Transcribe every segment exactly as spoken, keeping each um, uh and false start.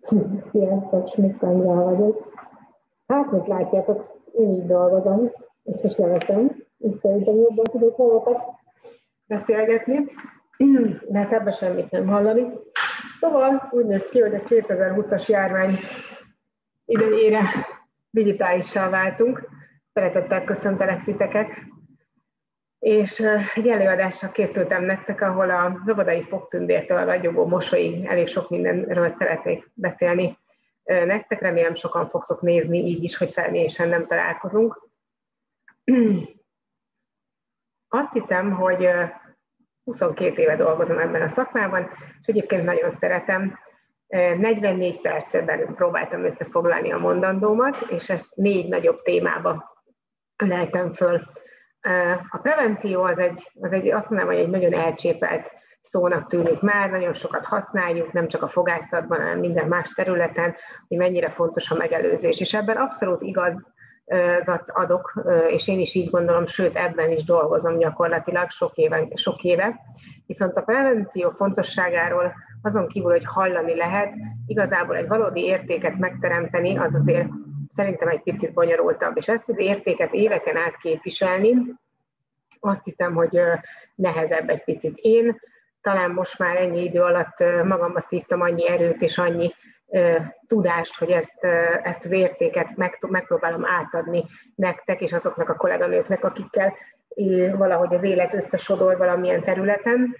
Sziasztok, Schmidt Andrea vagyok. Hát, mint látjátok, én így dolgozom, ezt is leveszem, és szerintem jobban tudok veletek beszélgetni, mert ebben semmit nem hallani. Szóval úgy néz ki, hogy a kétezer-húszas járvány idejére digitálissá váltunk. Szeretettel köszöntelek titeket. És egy előadással készültem nektek, ahol az óvodai fogtündértől a ragyogó mosolyig elég sok mindenről szeretnék beszélni nektek. Remélem sokan fogtok nézni így is, hogy személyesen nem találkozunk. Azt hiszem, hogy huszonkét éve dolgozom ebben a szakmában, és egyébként nagyon szeretem. negyvennégy percben próbáltam összefoglalni a mondandómat, és ezt négy nagyobb témába lejtem föl. A prevenció az egy, az egy, azt mondanám, hogy egy nagyon elcsépelt szónak tűnik már, nagyon sokat használjuk, nem csak a fogászatban, hanem minden más területen, hogy mennyire fontos a megelőzés. És ebben abszolút igazat adok, és én is így gondolom, sőt ebben is dolgozom gyakorlatilag sok éve, sok éve. Viszont a prevenció fontosságáról azon kívül, hogy hallani lehet, igazából egy valódi értéket megteremteni, az azért szerintem egy picit bonyolultabb, és ezt az értéket éveken át képviselni, azt hiszem, hogy nehezebb egy picit. Én talán most már ennyi idő alatt magamba szívtam annyi erőt és annyi tudást, hogy ezt, ezt az értéket megpróbálom átadni nektek és azoknak a kolléganőknek, akikkel valahogy az élet összesodor valamilyen területen.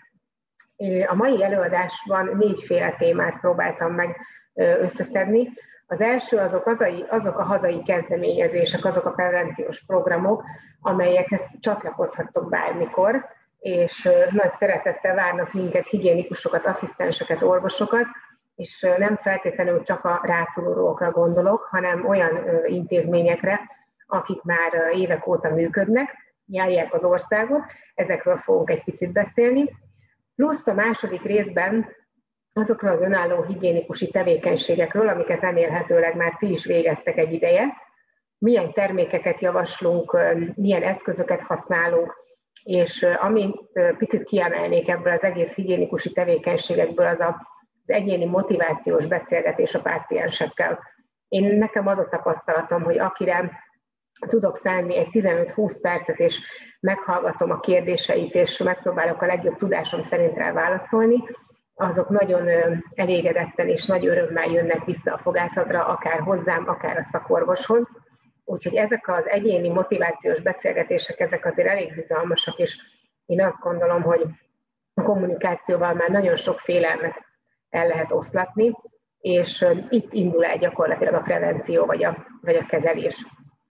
A mai előadásban négyféle témát próbáltam meg összeszedni. Az első azok, azai, azok a hazai kezdeményezések, azok a prevenciós programok, amelyekhez csatlakozhattok bármikor, és nagy szeretettel várnak minket higiénikusokat, asszisztenseket, orvosokat, és nem feltétlenül csak a rászorulókra gondolok, hanem olyan intézményekre, akik már évek óta működnek, járják az országot, ezekről fogunk egy picit beszélni. Plusz a második részben azokról az önálló higiénikusi tevékenységekről, amiket remélhetőleg már ti is végeztek egy ideje, milyen termékeket javaslunk, milyen eszközöket használunk, és amit picit kiemelnék ebből az egész higiénikusi tevékenységekből, az a, az egyéni motivációs beszélgetés a páciensekkel. Én nekem az a tapasztalatom, hogy akire tudok szállni egy tizenöt-húsz percet, és meghallgatom a kérdéseit, és megpróbálok a legjobb tudásom szerint rá válaszolni, azok nagyon elégedetten és nagy örömmel jönnek vissza a fogászatra, akár hozzám, akár a szakorvoshoz. Úgyhogy ezek az egyéni motivációs beszélgetések, ezek azért elég bizalmasak, és én azt gondolom, hogy a kommunikációval már nagyon sok félelmet el lehet oszlatni, és itt indul el gyakorlatilag a prevenció vagy a, vagy a kezelés.